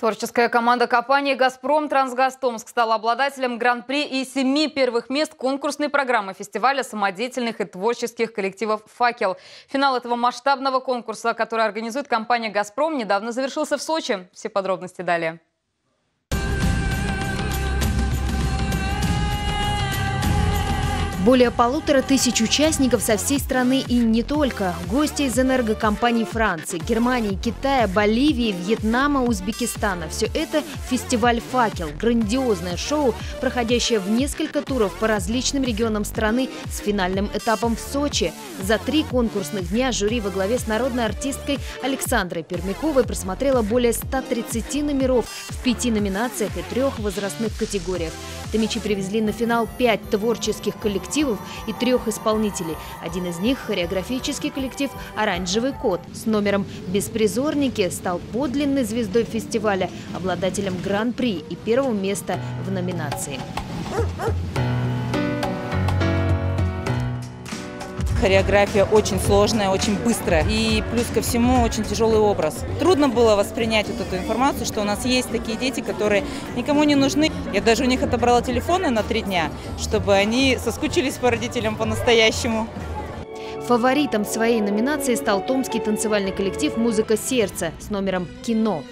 Творческая команда компании «Газпром Трансгаз Томск» стала обладателем гран-при и 7 первых мест конкурсной программы фестиваля самодеятельных и творческих коллективов «Факел». Финал этого масштабного конкурса, который организует компания «Газпром», недавно завершился в Сочи. Все подробности далее. Более 1500 участников со всей страны и не только. Гости из энергокомпаний Франции, Германии, Китая, Боливии, Вьетнама, Узбекистана. Все это фестиваль «Факел». Грандиозное шоу, проходящее в несколько туров по различным регионам страны с финальным этапом в Сочи. За 3 конкурсных дня жюри во главе с народной артисткой Александрой Пермяковой просмотрело более 130 номеров в 5 номинациях и 3 возрастных категориях. Томичи привезли на финал 5 творческих коллективов и 3 исполнителей. Один из них – хореографический коллектив «Оранжевый кот» с номером «Беспризорники» стал подлинной звездой фестиваля, обладателем гран-при и 1-го места в номинации. Хореография очень сложная, очень быстрая и плюс ко всему очень тяжелый образ. Трудно было воспринять вот эту информацию, что у нас есть такие дети, которые никому не нужны. Я даже у них отобрала телефоны на 3 дня, чтобы они соскучились по родителям по-настоящему. Фаворитом своей номинации стал томский танцевальный коллектив «Музыка сердца» с номером «Кино».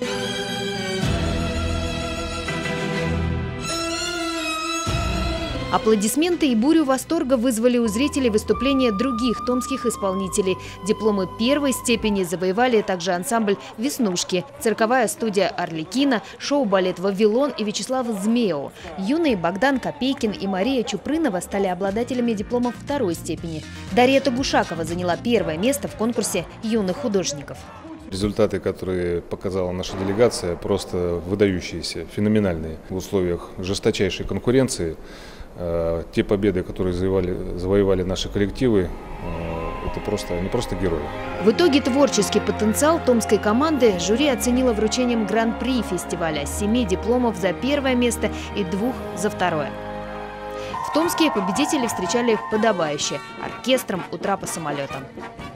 Аплодисменты и бурю восторга вызвали у зрителей выступления других томских исполнителей. Дипломы 1-й степени завоевали также ансамбль «Веснушки», цирковая студия «Арлекино», шоу-балет «Вавилон» и Вячеслав Змеев. Юные Богдан Копейкин и Мария Чупрынова стали обладателями дипломов 2-й степени. Дарья Тогушакова заняла 1-е место в конкурсе юных художников. Результаты, которые показала наша делегация, просто выдающиеся, феноменальные в условиях жесточайшей конкуренции. Те победы, которые завоевали наши коллективы, они просто герои. В итоге творческий потенциал томской команды жюри оценило вручением гран-при фестиваля, 7 дипломов за 1-е место и 2 за 2-е. В Томске победители встречали подобающе – оркестром у трапа самолета.